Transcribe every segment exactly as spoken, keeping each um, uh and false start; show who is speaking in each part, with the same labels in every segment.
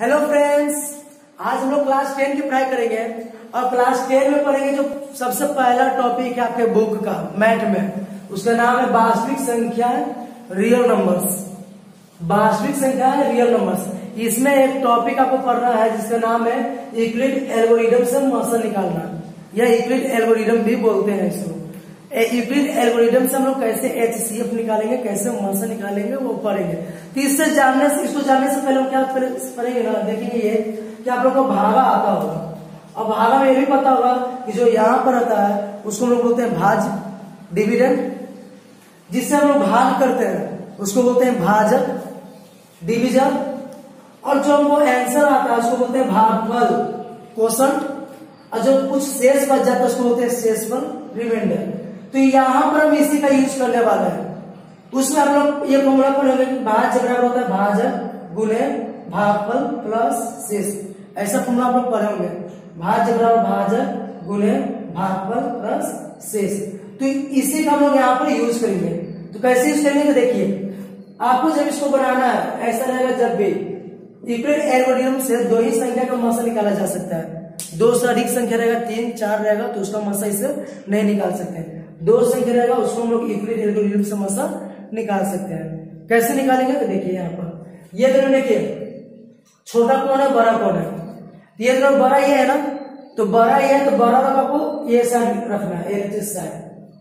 Speaker 1: Hello friends, आज हम लोग क्लास टेन की पढ़ाई करेंगे और क्लास टेन में पढ़ेंगे जो सबसे पहला टॉपिक है आपके बुक का मैथ में। उसका नाम है वास्तविक संख्या रियल नंबर्स। वास्तविक संख्या है रियल नंबर्स। इसमें एक टॉपिक आपको पढ़ना है जिसका नाम है यूक्लिड एल्गोरिथम से मासा निकालना, या यूक्लिड एल्गोरिथम भी बोलते हैं इसको। यूक्लिड एल्गोरिथम से हम लोग कैसे एचसीएफ निकालेंगे, कैसे मासा निकालेंगे, वो पढ़ेंगे। तो इससे जानने से इसको जानने से पहले हम क्या पढ़ेंगे ना, देखेंगे ये कि आप लोग को भागा आता होगा। और भागा में ये भी पता होगा कि जो यहाँ पर आता है उसको हम लोग बोलते हैं भाज्य, डिविडेंड। जिससे हम लोग भाग करते हैं उसको बोलते हैं भाजक, डिविजन। और जो हमको आंसर आता है उसको बोलते हैं भागफल, क्वोशंट। और जो कुछ शेष बच जाता है उसको बोलते हैं शेषफल, रिमाइंडर। तो यहाँ पर हम इसी का यूज करने वाले हैं। उसमें हम लोग ये फॉर्मूला पढ़ेंगे कि भाज्य बराबर होता है भाजक गुणे भागफल प्लस शेष। ऐसा फॉर्मूला आप लोग पढ़ेंगे, भाज्य बराबर भाजक गुणे भागफल प्लस शेष। तो इसी का हम लोग यहाँ पर यूज करेंगे। तो कैसे यूज करेंगे, तो देखिए आपको जब इसको बनाना है ऐसा रहेगा, जब भी यूक्लिड एल्गोरिथम से दो ही संख्या का मासा निकाला जा सकता है। दो से अधिक संख्या रहेगा, तीन चार रहेगा तो उसका मासा इसे नहीं निकाल सकते। दो संख्या रहेगा उसको हम लोग यूक्लिड एल्गोरिथम से मासा निकाल सकते हैं। कैसे निकालेंगे, तो देखिए यहाँ पर ये दोनों देखिए, छोटा कौन है बड़ा कौन है। ये दोनों बड़ा ये है ना, तो बड़ा ये है तो बड़ा वाला आपको ये साइड रखना है, एलएचएस साइड,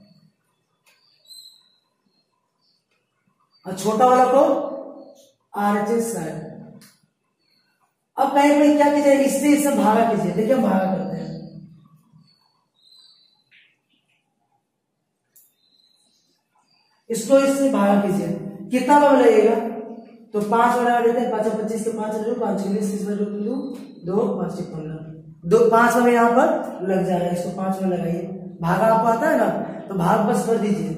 Speaker 1: और छोटा वाला को आरएचएस साइड। अब कहीं पर क्या कीजिए, इससे इससे भागा कीजिए। देखिए हम भागा करते हैं, इसको इससे भागा कीजिए। कितना बार लगेगा, तो पांच बार लगा देते हैं। पांच पच्चीस के पांच जो पांच बीस दो दो पांच पंद्रह, दो पांच बार यहाँ पर लग जा रहा है। इसको पांच बार लगाइए। भागा आपको आता है ना, तो भाग बस कर दीजिए।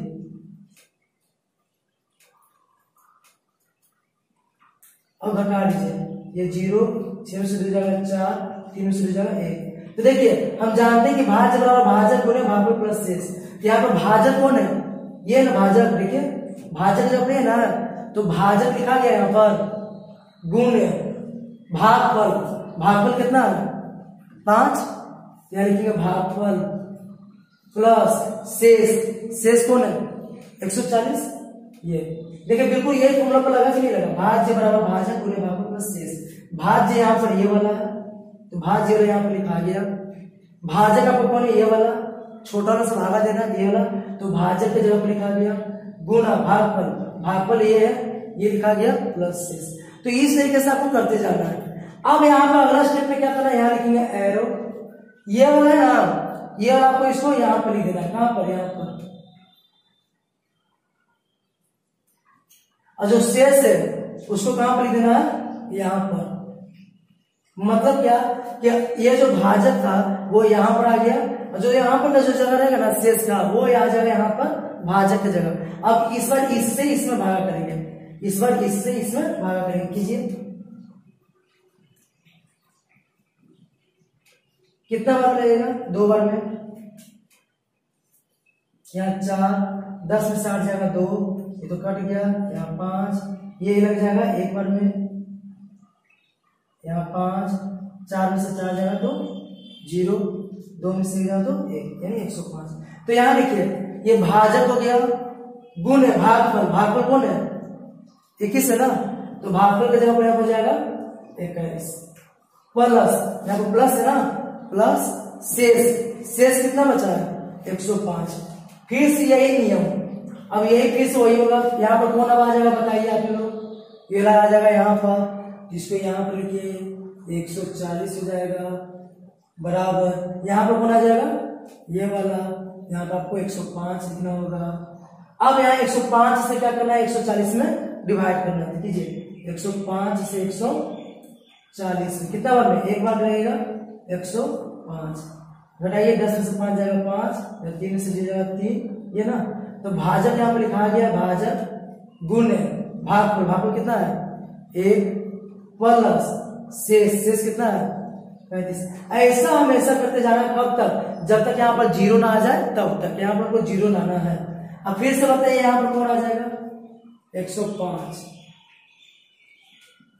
Speaker 1: और घटा दीजिए, ये जीरो, छह से दो जगह चार, तीन से दो जगह एक। तो देखिए हम जानते हैं कि भाज्य बराबर भाजक गुणे भागफल प्लस शेष। यहाँ पर भाजक कौन है, ये ना भाजक। देखिए भाजक जब है ना, तो भाजक लिखा गया यहाँ पर गुण भागफल। भागफल कितना है, पांच, यहाँ लिखेंगे भागफल प्लस शेष। शेष कौन है, एक सौ चालीस। ये देखिए बिल्कुल ये फॉर्मूला पर लगा कि नहीं लगा, भाज्य बराबर भाजक गुणे भागफल प्लस शेष। भाज्य यहाँ पर ये वाला है, तो भाज्य यहाँ पर लिखा गया। भाजक आपको कौन है, ये वाला, छोटा वाला से भागा देना ये वाला, तो भाजक के जगह पर लिखा गया गुणा भागफल। भागफल ये है, ये लिखा गया प्लस शेष। तो इस तरीके से आपको करते जाना है। अब यहाँ पर अगला स्टेप में क्या करना है, यहाँ लिखेंगे एरो। ये वाला है ना, ये वाला आपको इसको यहाँ पर लिख देना है। कहां पर, यहाँ पर। और जो शेष है उसको कहां पर लिख देना है, यहाँ पर। मतलब क्या कि ये जो भाजक था वो यहाँ पर आ गया, और जो यहाँ पर जो जगह रहेगा ना शेष का, वो आ जाएगा यहाँ पर भाजक की जगह। अब इस बार इससे इसमें भागा करेंगे, इस बार इससे इसमें भागा करेंगे। कीजिए, कितना बार लगेगा, दो बार में। यहाँ चार, दस में साठ जाएगा दो, ये तो कट गया। यहाँ पांच, ये लग जाएगा एक बार में। यहाँ पांच, चार में से चार जाएगा तो जीरो, दो में से जाएगा तो एक, यानी एक सौ पांच। तो यहाँ देखिए ये भाजक हो गया, गुण है भागफल। भागफल कौन है, इक्कीस है ना, तो भागफल की जगह पर यहाँ हो जाएगा इक्कीस प्लस, यहाँ पर प्लस है ना, प्लस शेष। शेष कितना बचा है, एक सौ पांच। फिर से यही नियम, अब यही फिर से वही होगा। यहाँ पर कौन अब आ जाएगा, बताइए आप लोग। ये आ जाएगा यहाँ पर, जिसको यहाँ पर लिखिए एक सौ चालीस हो जाएगा, बराबर यहाँ पर कौन आ जाएगा, ये वाला। यहाँ पर आपको एक सौ पांच लिखना होगा। अब यहाँ एक सौ पांच से क्या करना है, एक सौ चालीस में डिवाइड करना है। कीजिए, एक सौ पांच से एक सौ चालीस कितना बार में, एक बार लगेगा एक सौ पांच। घटाइए, दस में से पांच जाएगा पांच, तीन से जाएगा तीन, ये ना। तो भाजक यहाँ पर लिखा गया भाजक गुणे भागफल। भागफल कितना है, एक प्लस शेष। शेष कितना है, पैंतीस। ऐसा हमेशा करते जाना, कब तक, जब तक यहाँ पर जीरो ना आ जाए तब तक। यहाँ पर जीरो ना आना है। अब फिर से बताइए यहाँ पर कौन आ जाएगा, एक सौ पांच।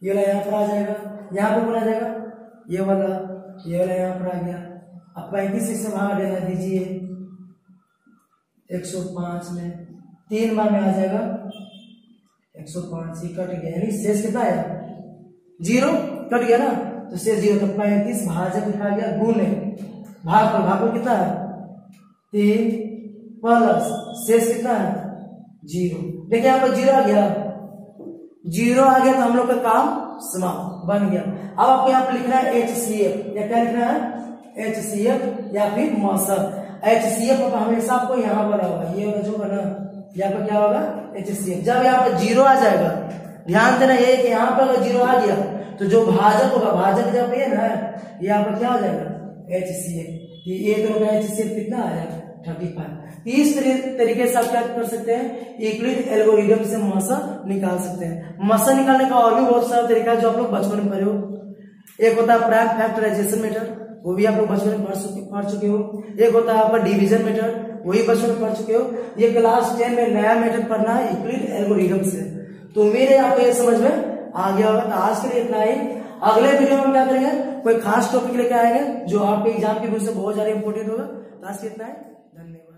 Speaker 1: ये वाला यहाँ पर आ जाएगा, यहाँ पे कौन आ जाएगा, ये वाला, ये वाला यहाँ पर आ गया। अब पैंतीस से भाग देना दीजिए एक सौ पांच में, तीन बार में आ जाएगा एक सौ पांच, ही कट गया, यानी शेष कितना है, जीरो, कट गया ना, तो शेष जीरो। तो पैंतीस भाजक लिखा गया गुणे भाग पर, भाग पर कितना है तीन, प्लस शेष कितना है जीरो। देखिए यहाँ पर जीरो आ गया, जीरो आ गया तो हम लोग का काम समाप्त बन गया। अब आपको यहाँ पर लिखना है एच सी एफ, या क्या लिखना है एच सी एफ या फिर मौसम। एच सी एफ हमेशा आपको यहाँ पर होगा, ये वाला जो बना यहाँ पर क्या होगा एच सी एफ। जब यहाँ पर जीरो आ जाएगा, ध्यान देना ये कि यहाँ पर अगर जीरो आ गया तो जो भाजक होगा, भाजक जब ये ना यहाँ पर क्या हो जाएगा एच सी एफ, ये दोनों का एच सी एफ कितना आ जाएगा थर्टी फाइव। इस तरीके से आप क्या कर सकते हैं, यूक्लिड एल्गोरिथम से मसा निकाल सकते हैं। मसा निकालने का और भी बहुत सारा तरीका है जो आप लोग बचपन में पढ़े हो। एक होता है प्राइम फैक्टराइजेशन मेथड, वो भी आप लोग बचपन में पढ़ चुके पढ़ चुके हो। एक होता है आपका डिवीजन मेथड, वही बचपन में पढ़ चुके हो। ये क्लास टेन में नया मेथड पढ़ना है यूक्लिड एल्गोरिथम से। तो उम्मीद है आपको ये समझ में आ गया होगा। तो आज के लिए इतना ही। अगले वीडियो में क्या करेंगे, कोई खास टॉपिक लेकर आएंगे जो आपके एग्जाम के रूप से बहुत ज्यादा इंपॉर्टेंट होगा। तो आज के इतना है, धन्यवाद।